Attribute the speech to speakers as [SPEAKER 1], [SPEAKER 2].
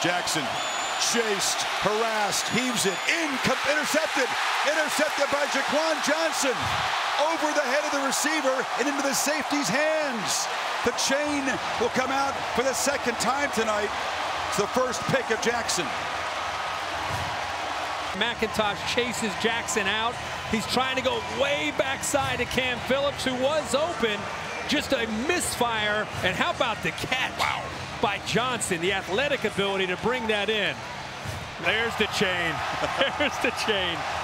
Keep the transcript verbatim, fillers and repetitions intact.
[SPEAKER 1] Jackson chased, harassed, heaves it, in, intercepted, intercepted by Jaquan Johnson, over the head of the receiver and into the safety's hands. The chain will come out for the second time tonight. It's the first pick of Jackson.
[SPEAKER 2] McIntosh chases Jackson out. He's trying to go way backside to Cam Phillips, who was open. Just a misfire. And how about the catch wow. by Johnson? The athletic ability to bring that in. There's the chain. There's the chain.